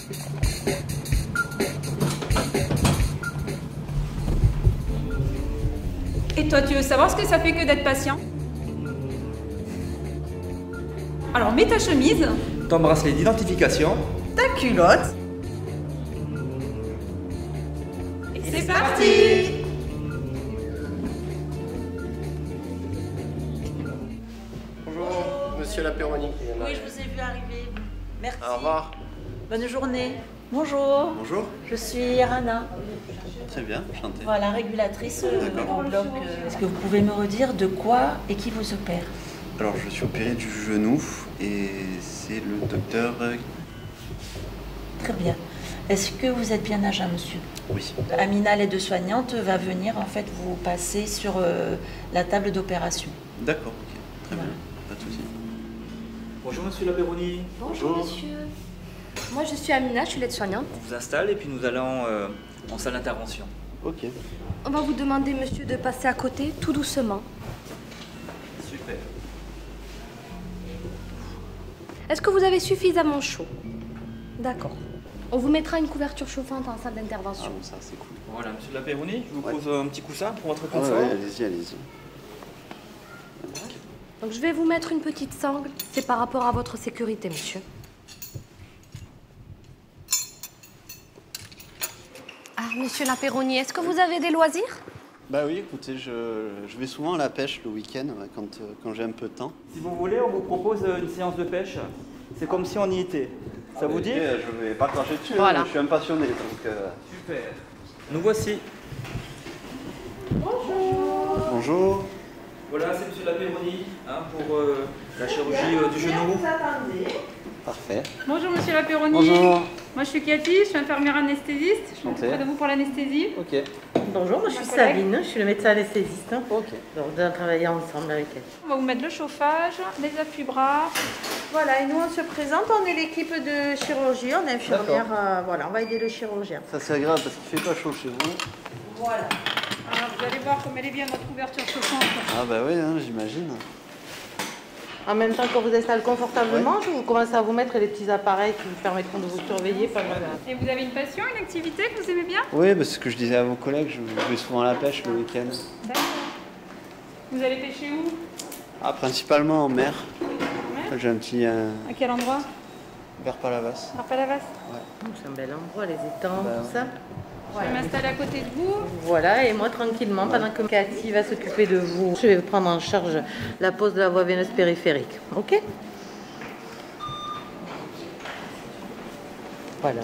Et toi, tu veux savoir ce que ça fait que d'être patient? Alors, mets ta chemise. Ton bracelet d'identification. Ta culotte. Et c'est parti! Bonjour, monsieur Lapéroni. Oui, je vous ai vu arriver. Merci. Au revoir. Bonne journée. Bonjour. Bonjour. Je suis Rana. Très bien, enchanté. Voilà, régulatrice D'accord. en bloc. Est-ce que vous pouvez me redire de quoi et qui vous opère? Alors, je suis opéré du genou et c'est le docteur... Très bien. Est-ce que vous êtes bien à jeun, monsieur? Oui. Amina, l'aide-soignante, va venir en fait vous passer sur la table d'opération. D'accord, ok. Très bien, pas de souci. Bonjour monsieur Lapéroni. Bonjour monsieur. Moi je suis Amina, je suis l'aide-soignante. On vous installe et puis nous allons en salle d'intervention. Ok. On va vous demander monsieur de passer à côté tout doucement. Super. Est-ce que vous avez suffisamment chaud? D'accord. On vous mettra une couverture chauffante en salle d'intervention. Ça, c'est cool. Voilà, monsieur Lapéroni, je vous Ouais. pose un petit coussin pour votre Ah confort. ouais, allez-y, allez-y. Donc je vais vous mettre une petite sangle. C'est par rapport à votre sécurité, monsieur. Ah, monsieur Lapéroni, est-ce que vous avez des loisirs? Bah oui, écoutez, je vais souvent à la pêche le week-end quand j'ai un peu de temps. Si vous voulez, on vous propose une séance de pêche. C'est comme si on y était. Ça vous dit? Je vais pas cracher dessus, Voilà. je suis un passionné. Donc, Super. Nous voici. Bonjour. Voilà, c'est monsieur Lapéroni pour la chirurgie du genou. Parfait. Bonjour, monsieur Lapéroni. Bonjour. Moi, je suis Cathy, je suis infirmière anesthésiste. Je suis Enchanté. auprès de vous pour l'anesthésie. Ok. Bonjour, moi je suis Ma collègue. Sabine, je suis le médecin anesthésiste. Ok. Donc on a travaillé ensemble avec elle. On va vous mettre le chauffage, les appuis-bras. Voilà, et nous on se présente, on est l'équipe de chirurgie, on est infirmière, voilà, on va aider le chirurgien. Ça c'est agréable parce qu'il fait pas chaud chez vous. Voilà. Alors, vous allez voir comme elle est bien notre couverture chauffante. Ah bah oui, hein, j'imagine. En même temps que vous installez confortablement, je vous commence à vous mettre les petits appareils qui vous permettront de vous surveiller pendant la... Et vous avez une passion, une activité que vous aimez bien? Oui, bah, c'est ce que je disais à vos collègues, je vais souvent à la pêche le week-end. D'accord. Vous allez pêcher où? Ah, principalement en mer. Ouais. J'ai un petit À quel endroit? vers Palavas. À Palavas. C'est un bel endroit, les étangs, Bah, tout ça. Je vais m'installer à côté de vous. Voilà, et moi tranquillement, pendant que Cathy va s'occuper de vous, je vais prendre en charge la pose de la voie veineuse périphérique. Ok? Voilà.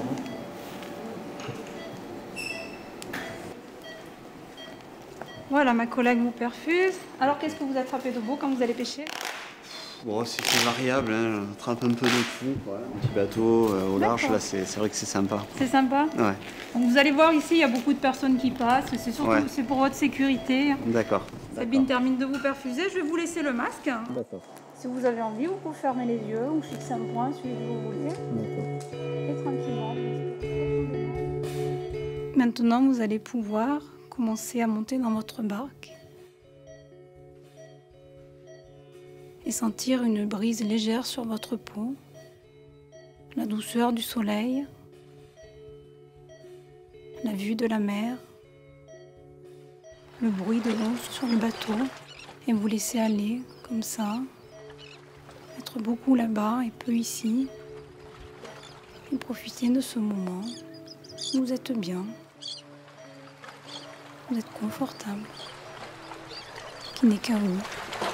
Voilà, ma collègue vous perfuse. Alors, qu'est-ce que vous attrapez de beau quand vous allez pêcher? Bon, c'est variable, hein. J'attrape un peu de tout, quoi. Un petit bateau au large, D'accord. là c'est vrai que c'est sympa. C'est sympa. Ouais, Donc, vous allez voir ici, il y a beaucoup de personnes qui passent. C'est surtout Ouais. c'est pour votre sécurité. d'accord. Sabine termine de vous perfuser. Je vais vous laisser le masque. D'accord. Si vous avez envie, vous pouvez fermer les yeux ou fixer un point, celui que vous voulez. Et tranquillement. Maintenant, vous allez pouvoir commencer à monter dans votre barque et sentir une brise légère sur votre peau, la douceur du soleil, la vue de la mer, le bruit de l'eau sur le bateau, et vous laisser aller comme ça, être beaucoup là-bas et peu ici, et profiter de ce moment où vous êtes bien, vous êtes confortable, qui n'est qu'à vous.